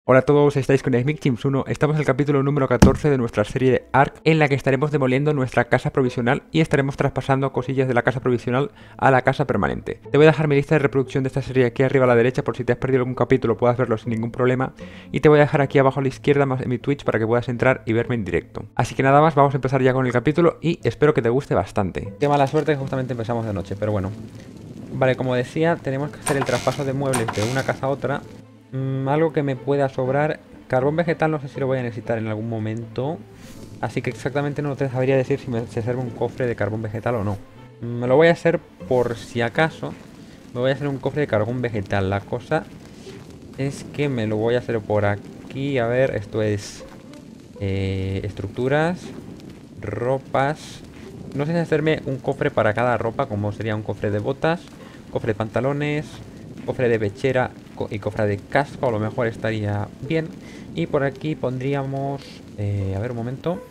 Hola a todos, estáis con SmigTeams1. Estamos en el capítulo número 14 de nuestra serie de ARK, en la que estaremos demoliendo nuestra casa provisional y estaremos traspasando cosillas de la casa provisional a la casa permanente. Te voy a dejar mi lista de reproducción de esta serie aquí arriba a la derecha por si te has perdido algún capítulo puedas verlo sin ningún problema, y te voy a dejar aquí abajo a la izquierda más en mi Twitch para que puedas entrar y verme en directo. Así que nada más, vamos a empezar ya con el capítulo y espero que te guste bastante. Qué mala suerte que justamente empezamos de noche, pero bueno. Vale, como decía, tenemos que hacer el traspaso de muebles de una casa a otra. Algo que me pueda sobrar. Carbón vegetal no sé si lo voy a necesitar en algún momento. Así que exactamente no te sabría decir si me se sirve un cofre de carbón vegetal o no. Me lo voy a hacer por si acaso. Me voy a hacer un cofre de carbón vegetal. La cosa es que me lo voy a hacer por aquí. A ver, esto es estructuras, ropas. No sé si hacerme un cofre para cada ropa, como sería un cofre de botas, cofre de pantalones, cofre de pechera y cofre de casco. A lo mejor estaría bien. Y por aquí pondríamos... a ver, un momento.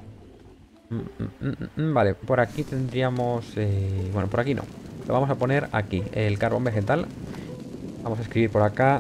Vale, por aquí tendríamos... bueno, por aquí no. Lo vamos a poner aquí, el carbón vegetal. Vamos a escribir por acá...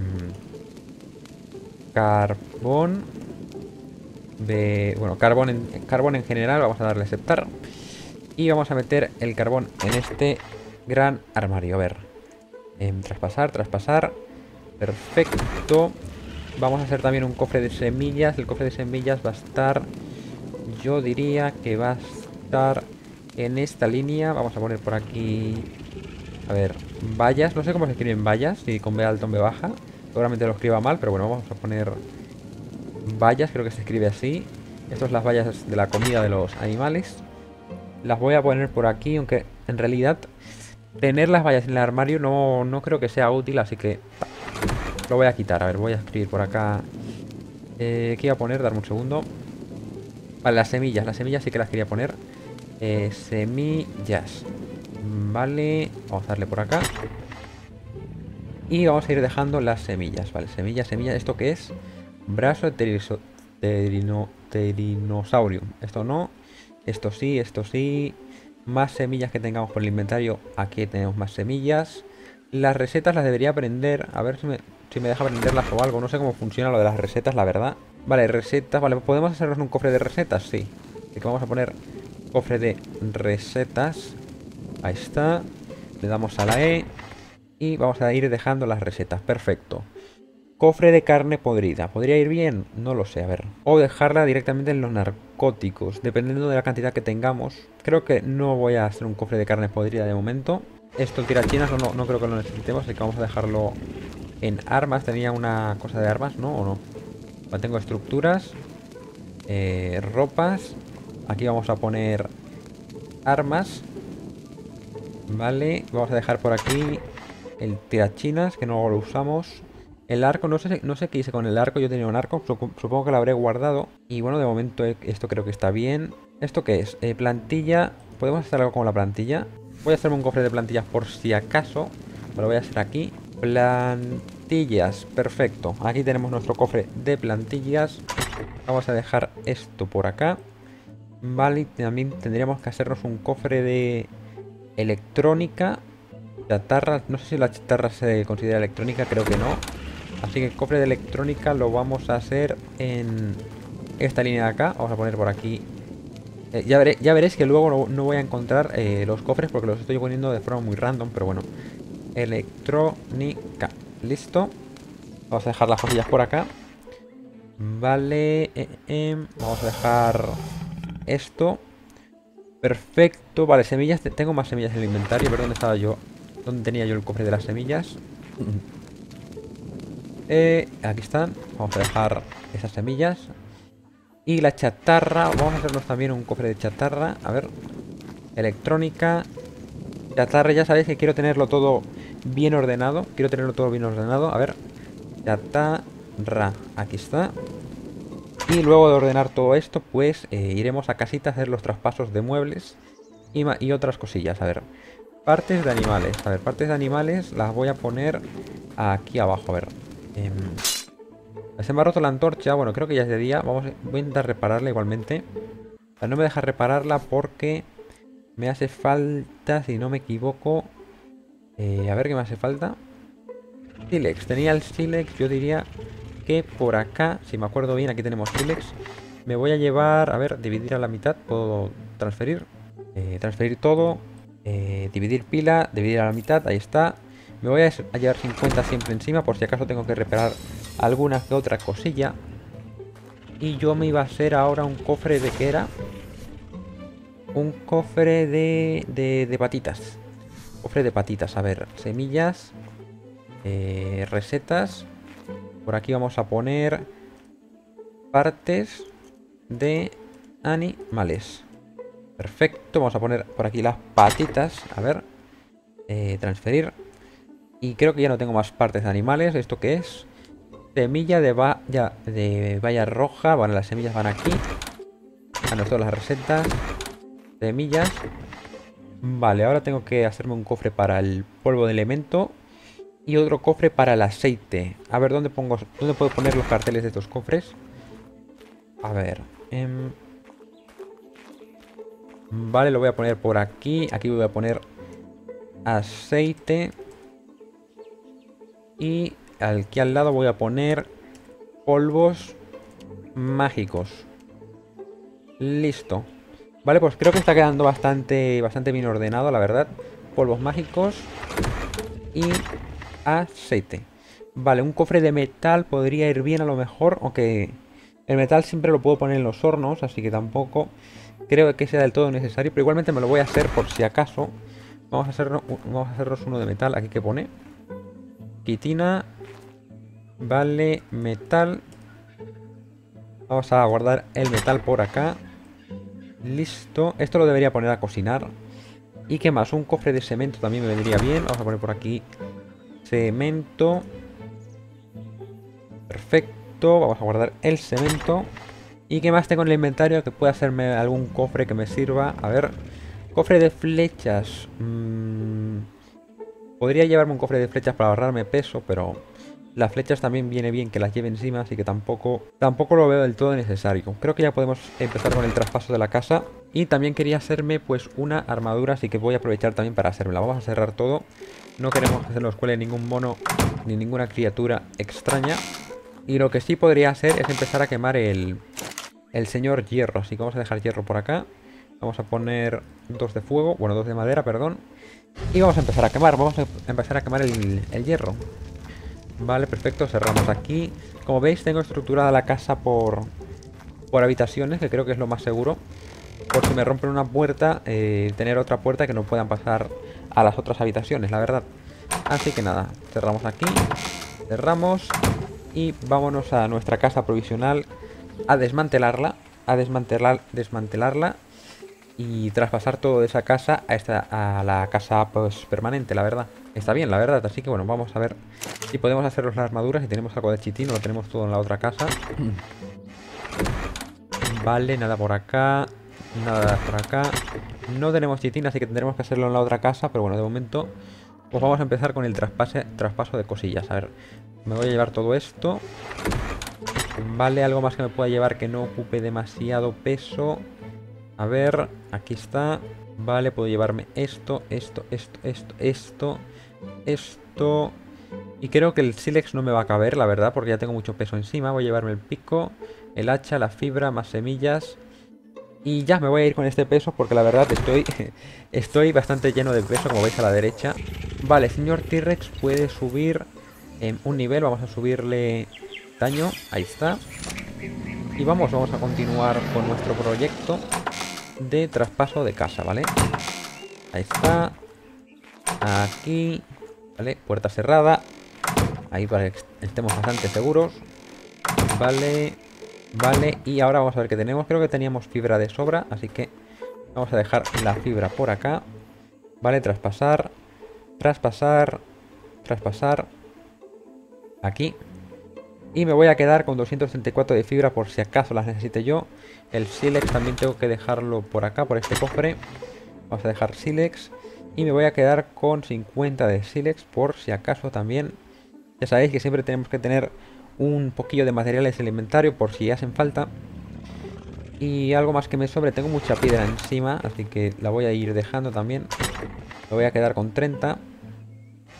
carbón... bueno, carbón en general. Vamos a darle a aceptar. Y vamos a meter el carbón en este gran armario. A ver. Traspasar, traspasar. Perfecto. Vamos a hacer también un cofre de semillas. El cofre de semillas va a estar... yo diría que va a estar en esta línea. Vamos a poner por aquí... a ver, vallas. No sé cómo se escriben vallas. Si con B alta o B baja. Seguramente lo escriba mal, pero bueno, vamos a poner vallas. Creo que se escribe así. Estas son las vallas de la comida de los animales. Las voy a poner por aquí, aunque en realidad tener las vallas en el armario no creo que sea útil, así que lo voy a quitar. A ver, voy a escribir por acá. ¿Qué iba a poner? Darme un segundo. Vale, las semillas sí que las quería poner. Semillas. Vale, vamos a darle por acá. Y vamos a ir dejando las semillas. Vale, semillas. ¿Esto qué es? Brazo de Terinosaurium. Esto no. Esto sí, esto sí. Más semillas que tengamos por el inventario. Aquí tenemos más semillas. Las recetas las debería aprender. A ver si me deja aprenderlas o algo. No sé cómo funciona lo de las recetas, la verdad. Vale, recetas. Vale, ¿podemos hacernos un cofre de recetas? Sí. Así que vamos a poner cofre de recetas. Ahí está. Le damos a la E. Y vamos a ir dejando las recetas. Perfecto. Cofre de carne podrida. ¿Podría ir bien? No lo sé, a ver. O dejarla directamente en los narcóticos. Dependiendo de la cantidad que tengamos. Creo que no voy a hacer un cofre de carne podrida de momento. Esto, tirachinas, no creo que lo necesitemos. Así que vamos a dejarlo en armas. Tenía una cosa de armas, ¿no? ¿O no? Vale, tengo estructuras. Ropas. Aquí vamos a poner armas. Vale. Vamos a dejar por aquí el tirachinas, que no lo usamos. El arco, no sé qué hice con el arco. Yo tenía un arco, supongo que lo habré guardado. Y bueno, de momento esto creo que está bien. ¿Esto qué es? Plantilla. ¿Podemos hacer algo con la plantilla? Voy a hacerme un cofre de plantillas por si acaso. Me lo voy a hacer aquí. Plantillas, perfecto. Aquí tenemos nuestro cofre de plantillas. Vamos a dejar esto por acá. Vale, también tendríamos que hacernos un cofre de electrónica. Chatarra, no sé si la chatarra se considera electrónica, creo que no. Así que el cofre de electrónica lo vamos a hacer en esta línea de acá. Vamos a poner por aquí. Ya veréis que luego no voy a encontrar los cofres porque los estoy poniendo de forma muy random. Pero bueno. Electrónica. Listo. Vamos a dejar las cosillas por acá. Vale. Vamos a dejar esto. Perfecto. Vale, semillas. Tengo más semillas en el inventario. Pero ¿dónde estaba yo? ¿Dónde tenía yo el cofre de las semillas? Aquí están. Vamos a dejar esas semillas. Y la chatarra. Vamos a hacernos también un cofre de chatarra. A ver. Electrónica. Chatarra, ya sabéis que quiero tenerlo todo bien ordenado. A ver. Chatarra. Aquí está. Y luego de ordenar todo esto, pues iremos a casita a hacer los traspasos de muebles y otras cosillas. A ver. Partes de animales. A ver, partes de animales las voy a poner aquí abajo. A ver. Se me ha roto la antorcha. Bueno, creo que ya es de día. Voy a intentar repararla igualmente. No me deja repararla porque me hace falta, si no me equivoco. A ver qué me hace falta. Silex. Tenía el Silex. Yo diría que por acá, si me acuerdo bien, aquí tenemos sílex. Me voy a llevar, a ver, dividir a la mitad, puedo transferir. Transferir todo, dividir pila, dividir a la mitad, ahí está. Me voy a llevar 50 siempre encima por si acaso tengo que reparar alguna que otra cosilla. Y yo me iba a hacer ahora un cofre de, ¿qué era? Un cofre de patitas. Cofre de patitas, a ver, semillas, recetas. Por aquí vamos a poner partes de animales. Perfecto, vamos a poner por aquí las patitas. A ver, transferir. Y creo que ya no tengo más partes de animales. ¿Esto qué es? Semilla de valla roja. Bueno, las semillas van aquí. A nosotros las recetas. Semillas. Vale, ahora tengo que hacerme un cofre para el polvo de elemento. Y otro cofre para el aceite. A ver, ¿dónde puedo poner los carteles de estos cofres? A ver. Vale, lo voy a poner por aquí. Aquí voy a poner aceite. Y aquí al lado voy a poner polvos mágicos. Listo. Vale, pues creo que está quedando bastante bien ordenado, la verdad. Polvos mágicos y aceite. Vale, un cofre de metal podría ir bien a lo mejor, aunque el metal siempre lo puedo poner en los hornos, así que tampoco creo que sea del todo necesario, pero igualmente me lo voy a hacer por si acaso. Vamos a hacernos uno de metal. Aquí que pone quitina. Vale, metal. Vamos a guardar el metal por acá. Listo. Esto lo debería poner a cocinar. ¿Y qué más? Un cofre de cemento también me vendría bien. Vamos a poner por aquí cemento. Perfecto. Vamos a guardar el cemento. ¿Y qué más tengo en el inventario que pueda hacerme algún cofre que me sirva? A ver. Cofre de flechas. Podría llevarme un cofre de flechas para ahorrarme peso, pero las flechas también viene bien que las lleve encima, así que tampoco lo veo del todo necesario. Creo que ya podemos empezar con el traspaso de la casa. Y también quería hacerme pues una armadura, así que voy a aprovechar también para hacérmela. Vamos a cerrar todo. No queremos que se nos cuele ningún mono ni ninguna criatura extraña. Y lo que sí podría hacer es empezar a quemar el señor hierro. Así que vamos a dejar hierro por acá. Vamos a poner 2 de fuego, bueno, 2 de madera, perdón. Y vamos a empezar a quemar, el hierro. Vale, perfecto, cerramos aquí. Como veis tengo estructurada la casa por habitaciones, que creo que es lo más seguro. Por si me rompen una puerta, tener otra puerta que no puedan pasar a las otras habitaciones, la verdad. Así que nada, cerramos aquí. Cerramos. Y vámonos a nuestra casa provisional a desmantelarla. Desmantelarla. Y traspasar todo de esa casa a la casa pues permanente, la verdad. Está bien, la verdad. Así que bueno, vamos a ver si podemos hacernos las armaduras. Si tenemos algo de chitín, lo tenemos todo en la otra casa. Vale, nada por acá. Nada por acá. No tenemos chitín, así que tendremos que hacerlo en la otra casa. Pero bueno, de momento pues vamos a empezar con el traspaso de cosillas. A ver, me voy a llevar todo esto. Vale, algo más que me pueda llevar que no ocupe demasiado peso. A ver, aquí está. Vale, puedo llevarme esto. Y creo que el sílex no me va a caber, la verdad, porque ya tengo mucho peso encima. Voy a llevarme el pico, el hacha, la fibra, más semillas. Y ya me voy a ir con este peso porque la verdad estoy bastante lleno de peso, como veis a la derecha. Vale, señor T-Rex puede subir un nivel. Vamos a subirle daño. Ahí está. Y vamos a continuar con nuestro proyecto de traspaso de casa, ¿vale? Ahí está. Aquí. Vale, puerta cerrada. Ahí para que estemos bastante seguros. Vale. Vale, y ahora vamos a ver qué tenemos. Creo que teníamos fibra de sobra, así que vamos a dejar la fibra por acá. Vale, traspasar. Traspasar. Traspasar. Aquí. Y me voy a quedar con 234 de fibra por si acaso las necesite yo. El sílex también tengo que dejarlo por acá, por este cofre. Vamos a dejar sílex. Y me voy a quedar con 50 de sílex por si acaso también. Ya sabéis que siempre tenemos que tener un poquillo de materiales en el inventario por si hacen falta. Y algo más que me sobre. Tengo mucha piedra encima, así que la voy a ir dejando también. Me voy a quedar con 30.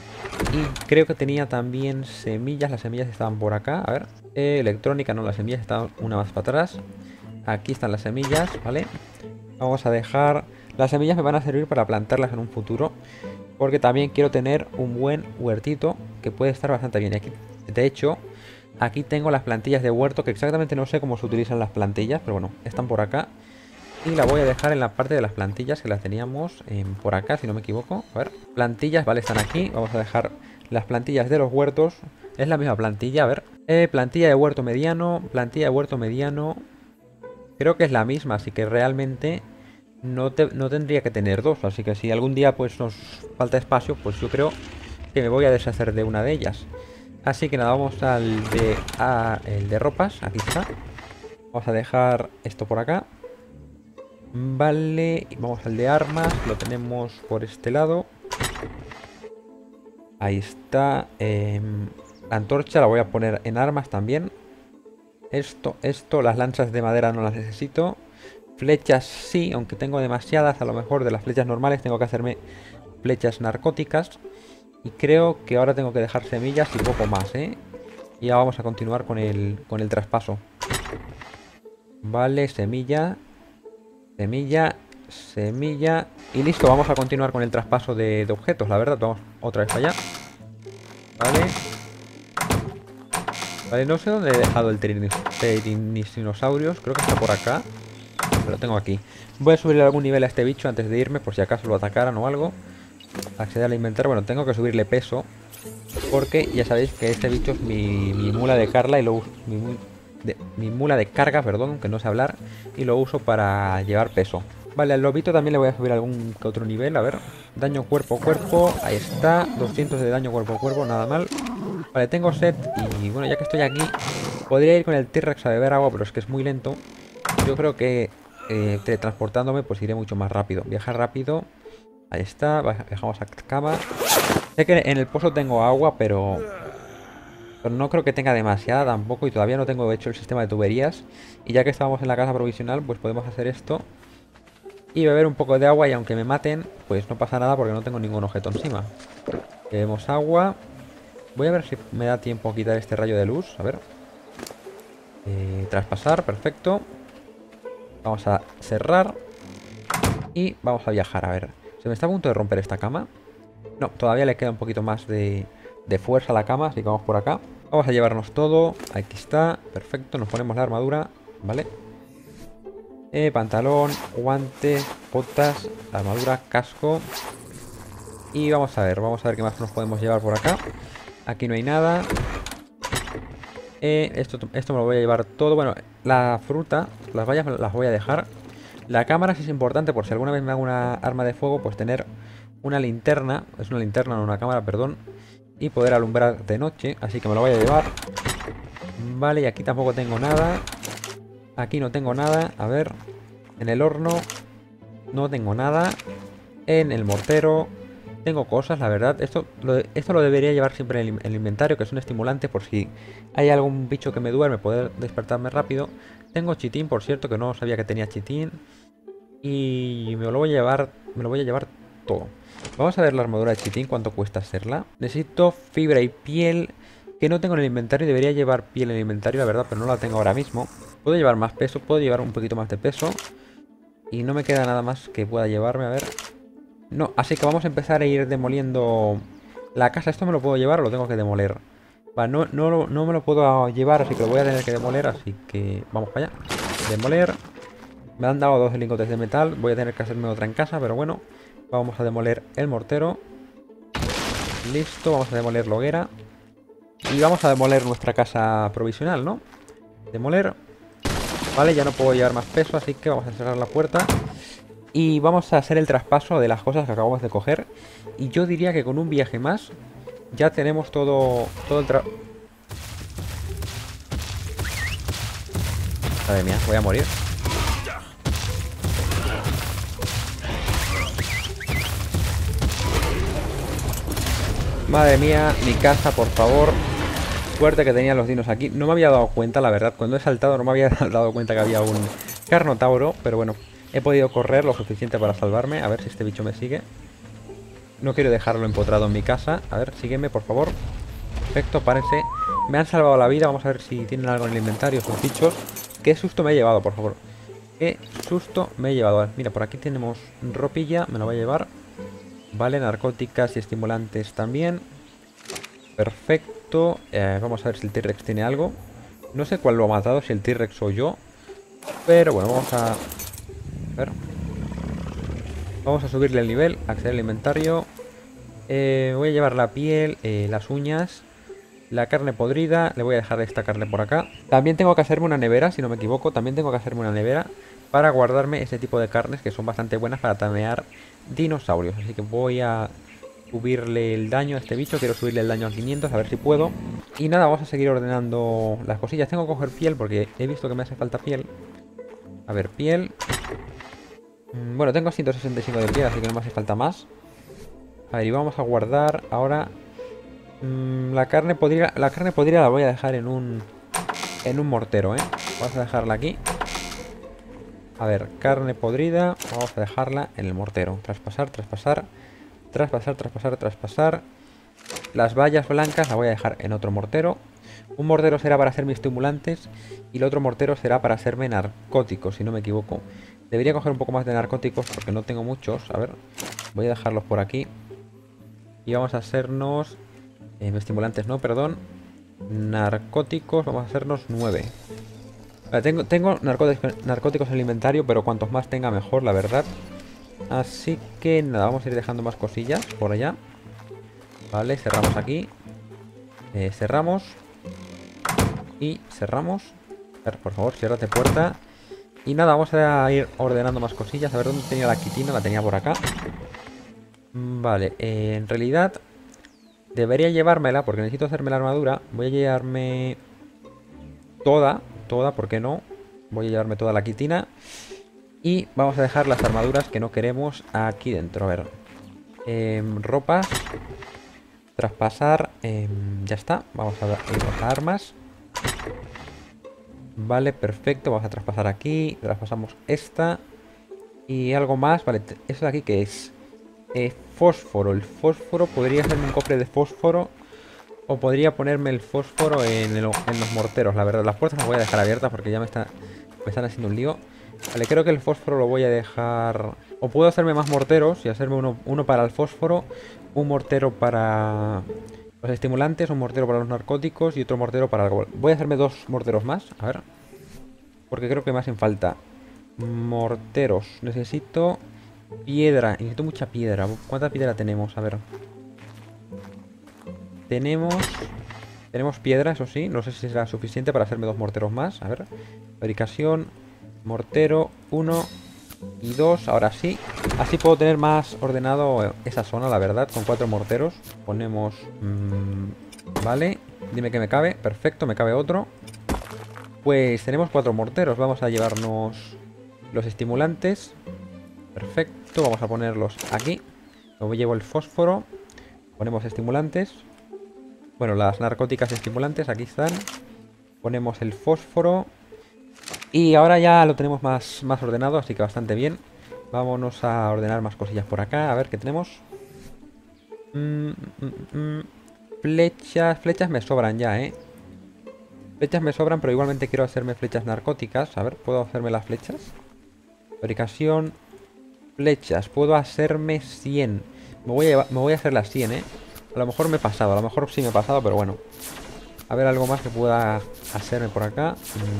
Y creo que tenía también semillas. Las semillas estaban por acá. A ver. Electrónica, no, las semillas estaban una más para atrás. Aquí están las semillas, ¿vale? Vamos a dejar... Las semillas me van a servir para plantarlas en un futuro. Porque también quiero tener un buen huertito que puede estar bastante bien. Aquí, de hecho, aquí tengo las plantillas de huerto, que exactamente no sé cómo se utilizan las plantillas, pero bueno, están por acá. Y la voy a dejar en la parte de las plantillas, que las teníamos por acá, si no me equivoco. A ver, plantillas, vale, están aquí. Vamos a dejar las plantillas de los huertos. Es la misma plantilla, a ver. Plantilla de huerto mediano, plantilla de huerto mediano. Creo que es la misma, así que realmente no tendría que tener dos. Así que si algún día pues nos falta espacio, pues yo creo que me voy a deshacer de una de ellas. Así que nada, vamos el de ropas. Aquí está. Vamos a dejar esto por acá. Vale, y vamos al de armas. Lo tenemos por este lado. Ahí está. La antorcha la voy a poner en armas también. Esto, las lanzas de madera no las necesito. Flechas sí, aunque tengo demasiadas. A lo mejor de las flechas normales tengo que hacerme flechas narcóticas. Y creo que ahora tengo que dejar semillas y poco más, ¿eh? Y ya vamos a continuar con el traspaso. Vale, semilla. Semilla. Semilla. Y listo, vamos a continuar con el traspaso de objetos, la verdad. Vamos otra vez para allá. Vale. Vale, no sé dónde he dejado el Tyrannosaurus. Creo que está por acá. Lo tengo aquí. Voy a subirle algún nivel a este bicho antes de irme, por si acaso lo atacaran o algo. Acceder al inventario. Bueno, tengo que subirle peso, porque ya sabéis que este bicho es mi mula de carga y lo uso. Mi mula de carga, perdón, que no sé hablar. Y lo uso para llevar peso. Vale, al lobito también le voy a subir algún que otro nivel. A ver. Daño cuerpo a cuerpo. Ahí está. 200 de daño cuerpo a cuerpo, nada mal. Vale, tengo sed y bueno, ya que estoy aquí, podría ir con el T-Rex a beber agua, pero es que es muy lento. Yo creo que teletransportándome pues iré mucho más rápido. Viajar rápido. Ahí está, viajamos a cama. Sé que en el pozo tengo agua, pero no creo que tenga demasiada tampoco. Y todavía no tengo hecho el sistema de tuberías. Y ya que estábamos en la casa provisional, pues podemos hacer esto y beber un poco de agua. Y aunque me maten, pues no pasa nada porque no tengo ningún objeto encima. Bebemos agua. Voy a ver si me da tiempo a quitar este rayo de luz. A ver. Traspasar, perfecto. Vamos a cerrar. Y vamos a viajar, a ver. Se me está a punto de romper esta cama. No, todavía le queda un poquito más de fuerza a la cama, así que vamos por acá. Vamos a llevarnos todo. Aquí está, perfecto. Nos ponemos la armadura, ¿vale? Pantalón, guantes, botas, armadura, casco. Y vamos a ver qué más nos podemos llevar por acá. Aquí no hay nada. Esto me lo voy a llevar todo. Bueno, la fruta, las vallas las voy a dejar. La cámara sí es importante, por si alguna vez me hago una arma de fuego, pues tener una linterna. Es una linterna, no una cámara, perdón. Y poder alumbrar de noche. Así que me lo voy a llevar. Vale, y aquí tampoco tengo nada. Aquí no tengo nada. A ver. En el horno no tengo nada. En el mortero tengo cosas, la verdad. Esto lo debería llevar siempre en el inventario, que es un estimulante por si hay algún bicho que me duerme, poder despertarme rápido. Tengo chitín, por cierto, que no sabía que tenía chitín. Y me lo voy a llevar todo. Vamos a ver la armadura de chitín, cuánto cuesta hacerla. Necesito fibra y piel, que no tengo en el inventario. Debería llevar piel en el inventario, la verdad, pero no la tengo ahora mismo. Puedo llevar más peso, puedo llevar un poquito más de peso. Y no me queda nada más que pueda llevarme, a ver. No, así que vamos a empezar a ir demoliendo la casa. ¿Esto me lo puedo llevar o lo tengo que demoler? Vale, no me lo puedo llevar, así que lo voy a tener que demoler. Así que vamos para allá. Demoler. Me han dado 2 lingotes de metal. Voy a tener que hacerme otra en casa, pero bueno. Vamos a demoler el mortero. Listo, vamos a demoler la hoguera. Y vamos a demoler nuestra casa provisional, ¿no? Demoler. Vale, ya no puedo llevar más peso, así que vamos a cerrar la puerta. Y vamos a hacer el traspaso de las cosas que acabamos de coger. Y yo diría que con un viaje más ya tenemos todo el Madre mía, voy a morir. Madre mía, mi casa, por favor. Suerte que tenía los dinos aquí. No me había dado cuenta, la verdad. Cuando he saltado no me había dado cuenta que había un carnotauro. Pero bueno, he podido correr lo suficiente para salvarme. A ver si este bicho me sigue. No quiero dejarlo empotrado en mi casa. A ver, sígueme, por favor. Perfecto, párense. Me han salvado la vida. Vamos a ver si tienen algo en el inventario esos bichos. Qué susto me he llevado, por favor. Qué susto me he llevado. Mira, por aquí tenemos ropilla. Me la voy a llevar. Vale, narcóticas y estimulantes también. Perfecto. Vamos a ver si el T-Rex tiene algo. No sé cuál lo ha matado, si el T-Rex o yo. Pero bueno, vamos a ver. Vamos a subirle el nivel, acceder al inventario. Voy a llevar la piel, las uñas, la carne podrida. Le voy a dejar esta carne por acá. También tengo que hacerme una nevera, si no me equivoco. También tengo que hacerme una nevera para guardarme ese tipo de carnes que son bastante buenas para tamear dinosaurios. Así que voy a subirle el daño a este bicho. Quiero subirle el daño a 500, a ver si puedo. Y nada, vamos a seguir ordenando las cosillas. Tengo que coger piel porque he visto que me hace falta piel. A ver, piel. Bueno, tengo 165 de piel, así que no me hace falta más. A ver, y vamos a guardar ahora la carne podrida. La carne podrida la voy a dejar en un mortero, ¿eh? Vamos a dejarla aquí. A ver, carne podrida. Vamos a dejarla en el mortero. Traspasar, traspasar. Traspasar, traspasar, traspasar. Las bayas blancas las voy a dejar en otro mortero. Un mortero será para hacerme estimulantes y el otro mortero será para hacerme narcóticos, si no me equivoco. Debería coger un poco más de narcóticos porque no tengo muchos. A ver, voy a dejarlos por aquí. Y vamos a hacernos... estimulantes no, perdón. Narcóticos, vamos a hacernos 9. Vale, tengo narcóticos en el inventario, pero cuantos más tenga mejor, la verdad. Así que nada, vamos a ir dejando más cosillas por allá. Vale, cerramos aquí. Cerramos. Y cerramos. A ver, por favor, ciérrate puerta. Y nada, vamos a ir ordenando más cosillas. A ver dónde tenía la quitina. La tenía por acá. Vale, en realidad debería llevármela porque necesito hacerme la armadura. Voy a llevarme toda, ¿por qué no? Voy a llevarme toda la quitina. Y vamos a dejar las armaduras que no queremos aquí dentro. A ver, ropas. Traspasar, ya está. Vamos a irnos a armas. Vale, perfecto. Vamos a traspasar aquí. Traspasamos esta. Y algo más. Vale, eso de aquí que es fósforo. El fósforo podría hacerme un cofre de fósforo. O podría ponerme el fósforo en los morteros. La verdad, las puertas las voy a dejar abiertas porque ya me están haciendo un lío. Vale, creo que el fósforo lo voy a dejar... O puedo hacerme más morteros y hacerme uno para el fósforo, un mortero para los estimulantes, un mortero para los narcóticos y otro mortero para algo. Voy a hacerme 2 morteros más, a ver. Porque creo que me hacen falta morteros. Necesito piedra, necesito mucha piedra. ¿Cuánta piedra tenemos? A ver. Tenemos piedra, eso sí. No sé si será suficiente para hacerme 2 morteros más. A ver. Fabricación... Mortero 1 y 2, ahora sí. Así puedo tener más ordenado esa zona, la verdad, con 4 morteros. Ponemos... vale, dime que me cabe. Perfecto, me cabe otro. Pues tenemos 4 morteros. Vamos a llevarnos los estimulantes. Perfecto, vamos a ponerlos aquí. Luego llevo el fósforo. Ponemos estimulantes. Bueno, las narcóticas estimulantes, aquí están. Ponemos el fósforo. Y ahora ya lo tenemos más ordenado, así que bastante bien. Vámonos a ordenar más cosillas por acá, a ver qué tenemos. Flechas me sobran ya, ¿eh? Flechas me sobran, pero igualmente quiero hacerme flechas narcóticas. A ver, ¿puedo hacerme las flechas? Fabricación, flechas, puedo hacerme 100. Me voy a hacer las 100, ¿eh? A lo mejor me he pasado, a lo mejor sí me he pasado, pero bueno. A ver, algo más que pueda hacerme por acá.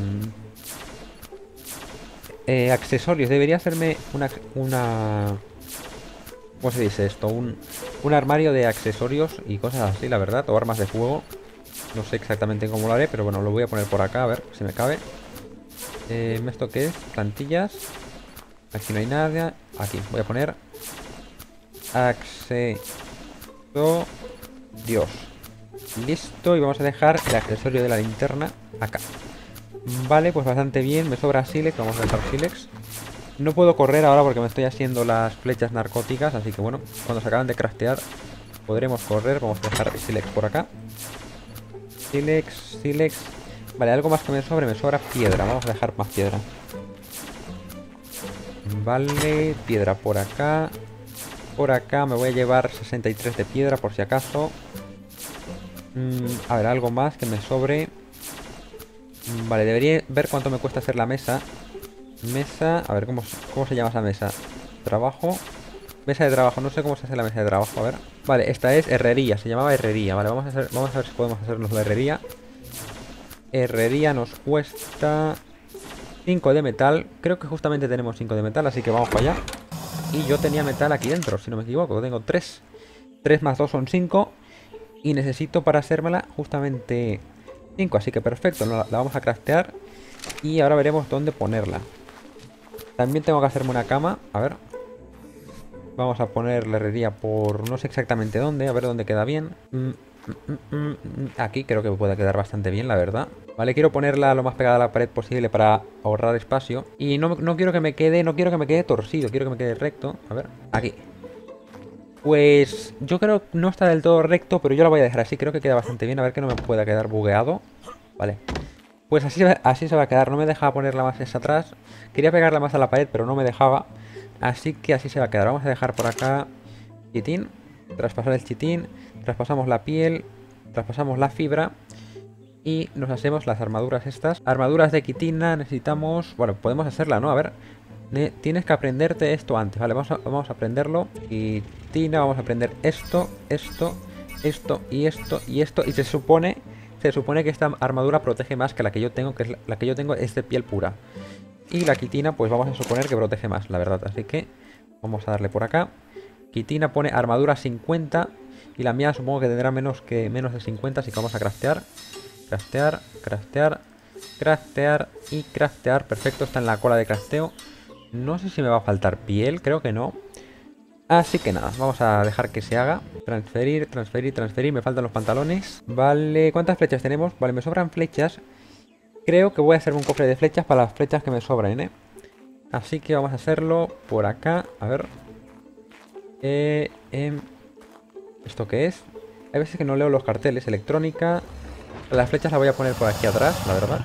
Accesorios, debería hacerme una... ¿Cómo se dice esto? Un armario de accesorios y cosas así, la verdad. O armas de fuego. No sé exactamente cómo lo haré, pero bueno, lo voy a poner por acá, a ver si me cabe. ¿Esto qué es? Plantillas. Aquí no hay nada. Aquí, voy a poner accesorios. Listo, y vamos a dejar el accesorio de la linterna acá. Vale, pues bastante bien. Me sobra sílex, vamos a dejar sílex. No puedo correr ahora porque me estoy haciendo las flechas narcóticas, así que bueno, cuando se acaban de craftear podremos correr. Vamos a dejar sílex por acá. Sílex. Vale, algo más que me sobra piedra. Vamos a dejar más piedra. Vale, piedra por acá. Por acá me voy a llevar 63 de piedra por si acaso. A ver, algo más que me sobre. Vale, debería ver cuánto me cuesta hacer la mesa. Mesa, a ver, ¿cómo se llama esa mesa? Trabajo. Mesa de trabajo, no sé cómo se hace la mesa de trabajo, a ver. Vale, esta es herrería, se llamaba herrería. Vale, vamos a ver si podemos hacernos la herrería. Herrería nos cuesta 5 de metal. Creo que justamente tenemos 5 de metal, así que vamos para allá. Y yo tenía metal aquí dentro, si no me equivoco. Tengo 3. 3 más 2 son 5. Y necesito para hacérmela justamente 5, así que perfecto, la vamos a craftear. Y ahora veremos dónde ponerla. También tengo que hacerme una cama, a ver. Vamos a poner la herrería por no sé exactamente dónde, a ver dónde queda bien. Aquí creo que puede quedar bastante bien, la verdad. Vale, quiero ponerla lo más pegada a la pared posible para ahorrar espacio. Y no quiero que me quede, no quiero que me quede torcido, quiero que me quede recto. A ver, aquí. Pues yo creo que no está del todo recto, pero yo la voy a dejar así, creo que queda bastante bien. A ver que no me pueda quedar bugueado. Vale. Pues así se va a quedar, no me dejaba ponerla más hacia atrás. Quería pegarla más a la pared, pero no me dejaba. Así que así se va a quedar. Vamos a dejar por acá chitín, traspasar el chitín, traspasamos la piel, traspasamos la fibra y nos hacemos las armaduras estas. Armaduras de quitina necesitamos... Bueno, podemos hacerla, ¿no? A ver, tienes que aprenderte esto antes, ¿vale? Vamos a aprenderlo. Quitina, vamos a aprender esto, esto, esto y esto y esto. Y se supone que esta armadura protege más que la que yo tengo, que es la que yo tengo es de piel pura. Y la quitina, pues vamos a suponer que protege más, la verdad. Así que vamos a darle por acá. Quitina pone armadura 50. Y la mía supongo que tendrá menos de 50. Así que vamos a craftear. Craftear, craftear, craftear y craftear. Perfecto, está en la cola de crafteo. No sé si me va a faltar piel, creo que no. Así que nada, vamos a dejar que se haga. Transferir, transferir, transferir. Me faltan los pantalones. Vale, ¿cuántas flechas tenemos? Vale, me sobran flechas. Creo que voy a hacerme un cofre de flechas para las flechas que me sobran, ¿eh? Así que vamos a hacerlo por acá. A ver. ¿Esto qué es? Hay veces que no leo los carteles. Electrónica. Las flechas las voy a poner por aquí atrás, la verdad.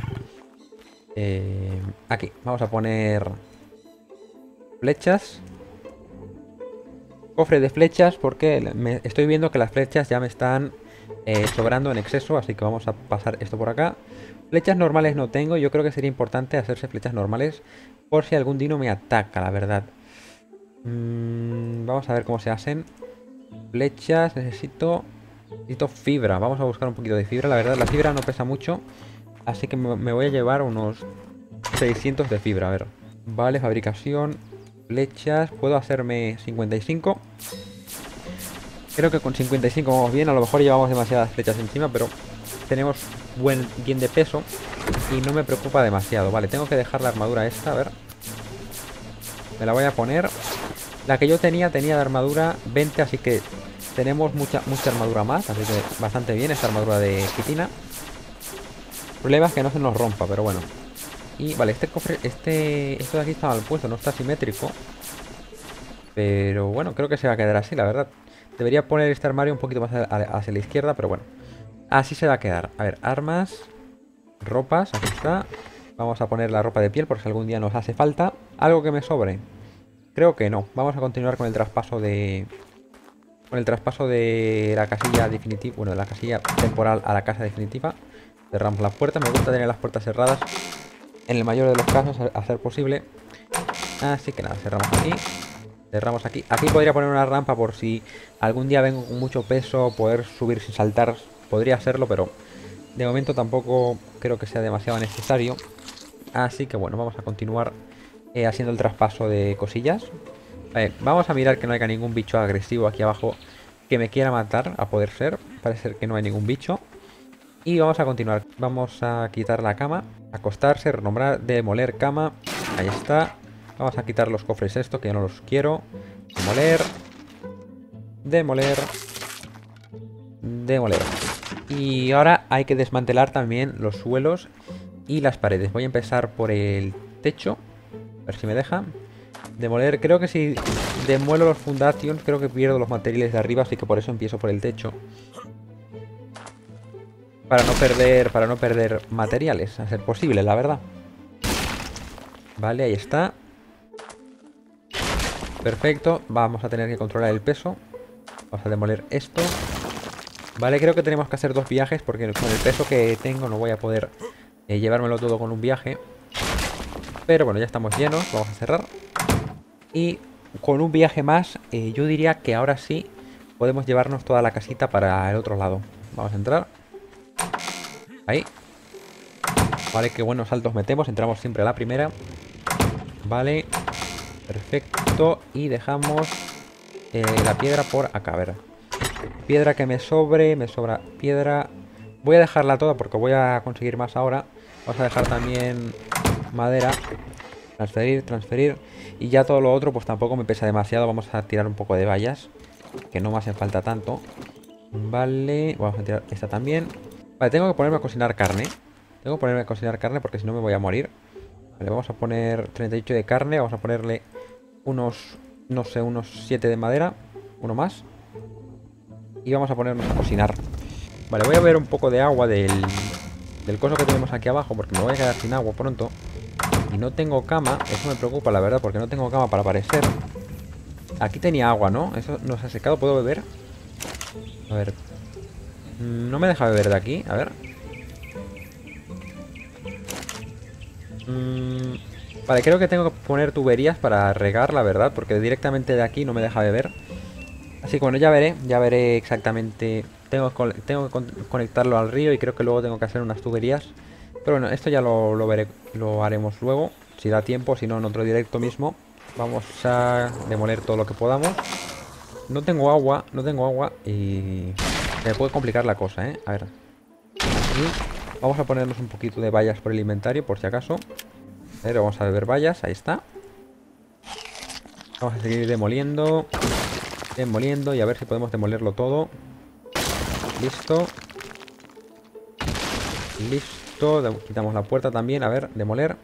Aquí. Vamos a poner flechas. Cofre de flechas porque estoy viendo que las flechas ya me están sobrando en exceso. Así que vamos a pasar esto por acá. Flechas normales no tengo, yo creo que sería importante hacerse flechas normales por si algún dino me ataca, la verdad. Vamos a ver cómo se hacen. Flechas, necesito fibra, vamos a buscar un poquito de fibra, la verdad la fibra no pesa mucho. Así que me voy a llevar unos 600 de fibra, a ver. Vale, fabricación, flechas, puedo hacerme 55. Creo que con 55 vamos bien, a lo mejor llevamos demasiadas flechas encima, pero... tenemos bien de peso y no me preocupa demasiado. Vale, tengo que dejar la armadura esta, a ver. Me la voy a poner. La que yo tenía de armadura 20, así que tenemos mucha armadura más. Así que bastante bien esta armadura de quitina. El problema es que no se nos rompa, pero bueno. Y vale, este cofre, esto de aquí está mal puesto, no está simétrico. Pero bueno, creo que se va a quedar así, la verdad. Debería poner este armario un poquito más hacia la izquierda, pero bueno. Así se va a quedar. A ver, armas, ropas, aquí está. Vamos a poner la ropa de piel por si algún día nos hace falta. ¿Algo que me sobre? Creo que no. Vamos a continuar con el traspaso de... la casilla definitiva. Bueno, de la casilla temporal a la casa definitiva. Cerramos las puertas. Me gusta tener las puertas cerradas. En el mayor de los casos, a ser posible. Así que nada, cerramos aquí. Cerramos aquí. Aquí podría poner una rampa por si algún día vengo con mucho peso. Poder subir sin saltar. Podría hacerlo, pero de momento tampoco creo que sea demasiado necesario. Así que bueno, vamos a continuar haciendo el traspaso de cosillas. Vamos a mirar que no haya ningún bicho agresivo aquí abajo que me quiera matar, a poder ser. Parece ser que no hay ningún bicho. Y vamos a continuar. Vamos a quitar la cama, acostarse, renombrar, demoler cama. Ahí está. Vamos a quitar los cofres estos, que yo no los quiero. Demoler. Demoler. Demoler. Y ahora hay que desmantelar también los suelos y las paredes. Voy a empezar por el techo. A ver si me deja. Demoler, creo que si demuelo los foundations, creo que pierdo los materiales de arriba, así que por eso empiezo por el techo. Para no perder materiales, a ser posible, la verdad. Vale, ahí está. Perfecto, vamos a tener que controlar el peso. Vamos a demoler esto. Vale, creo que tenemos que hacer 2 viajes porque con el peso que tengo no voy a poder llevármelo todo con un viaje. Pero bueno, ya estamos llenos, vamos a cerrar. Y con un viaje más, yo diría que ahora sí podemos llevarnos toda la casita para el otro lado. Vamos a entrar. Ahí. Vale, qué buenos saltos metemos, entramos siempre a la primera. Vale. Perfecto. Y dejamos la piedra por acá, a ver. Piedra que me sobra piedra. Voy a dejarla toda porque voy a conseguir más ahora. Vamos a dejar también madera. Transferir. Y ya todo lo otro pues tampoco me pesa demasiado. Vamos a tirar un poco de vallas, que no me hacen falta tanto. Vale, vamos a tirar esta también. Vale, tengo que ponerme a cocinar carne. Porque si no me voy a morir. Vale, vamos a poner 38 de carne. Vamos a ponerle unos, no sé, unos 7 de madera. Uno más. Y vamos a ponernos a cocinar. Vale, voy a ver un poco de agua del coso que tenemos aquí abajo, porque me voy a quedar sin agua pronto. Y no tengo cama, eso me preocupa la verdad, porque no tengo cama para aparecer. Aquí tenía agua, ¿no? Eso no se ha secado, ¿puedo beber? A ver. No me deja beber de aquí, a ver. Vale, creo que tengo que poner tuberías para regar, la verdad, porque directamente de aquí no me deja beber. Así que bueno, ya veré exactamente. Tengo que conectarlo al río y creo que luego tengo que hacer unas tuberías. Pero bueno, esto ya lo veré, lo haremos luego, si da tiempo, si no en otro directo mismo. Vamos a demoler todo lo que podamos. No tengo agua y me puede complicar la cosa, ¿eh? A ver. Y vamos a ponernos un poquito de vallas por el inventario, por si acaso. A ver, vamos a beber vallas, ahí está. Vamos a seguir demoliendo y a ver si podemos demolerlo todo. Listo. Quitamos la puerta también, a ver, demoler.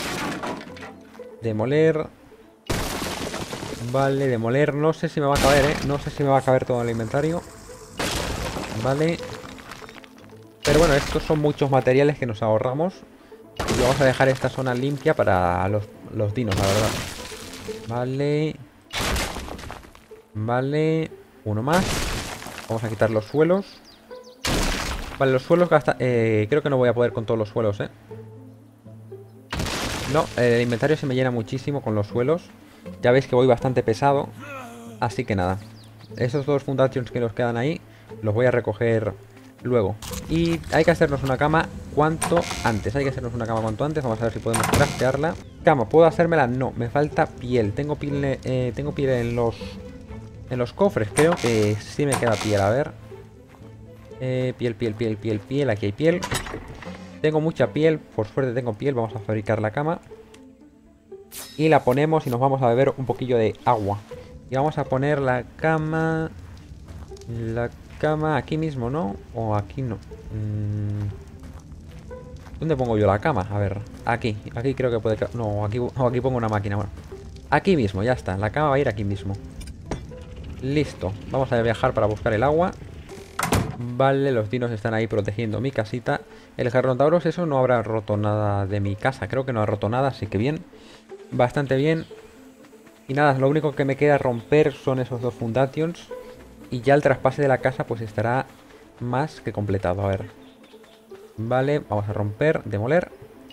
Vale, demoler, no sé si me va a caber, no sé si me va a caber todo el inventario. Vale. Pero bueno, estos son muchos materiales que nos ahorramos. Y vamos a dejar esta zona limpia para los dinos, la verdad. Vale, uno más. Vamos a quitar los suelos. Vale, los suelos creo que no voy a poder con todos los suelos, No, el inventario se me llena muchísimo con los suelos. Ya veis que voy bastante pesado. Así que nada. Esos 2 fundations que nos quedan ahí los voy a recoger luego. Y hay que hacernos una cama cuanto antes. Vamos a ver si podemos craftearla. Cama, ¿puedo hacérmela? No, me falta piel. Tengo piel en los cofres. Creo que sí me queda piel, a ver. Piel. Aquí hay piel. Tengo mucha piel, por suerte tengo piel. Vamos a fabricar la cama. Y la ponemos y nos vamos a beber un poquillo de agua. Y vamos a poner la cama. Aquí mismo, ¿no? O aquí no. ¿Dónde pongo yo la cama? A ver, aquí creo que puede... No, aquí pongo una máquina. Bueno, aquí mismo, ya está. La cama va a ir aquí mismo. Listo, vamos a viajar para buscar el agua. Vale, los dinos están ahí protegiendo mi casita. El Garnotauros, eso no habrá roto nada de mi casa. Creo que no ha roto nada, así que bien. Bastante bien. Y nada, lo único que me queda romper son esos 2 fundations. Y ya el traspase de la casa pues estará más que completado. A ver. Vale, vamos a romper, demoler.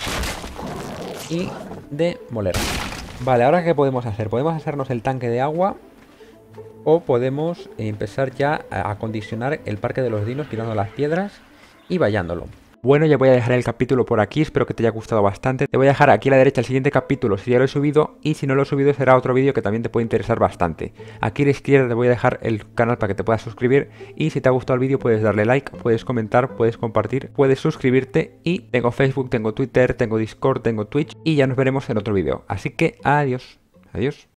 Y demoler. Vale, ahora ¿qué podemos hacer? Podemos hacernos el tanque de agua. O podemos empezar ya a acondicionar el parque de los dinos quitando las piedras y vallándolo. Bueno, ya voy a dejar el capítulo por aquí, espero que te haya gustado bastante. Te voy a dejar aquí a la derecha el siguiente capítulo si ya lo he subido, y si no lo he subido será otro vídeo que también te puede interesar bastante. Aquí a la izquierda te voy a dejar el canal para que te puedas suscribir, y si te ha gustado el vídeo puedes darle like, puedes comentar, puedes compartir, puedes suscribirte, y tengo Facebook, tengo Twitter, tengo Discord, tengo Twitch, y ya nos veremos en otro vídeo. Así que adiós.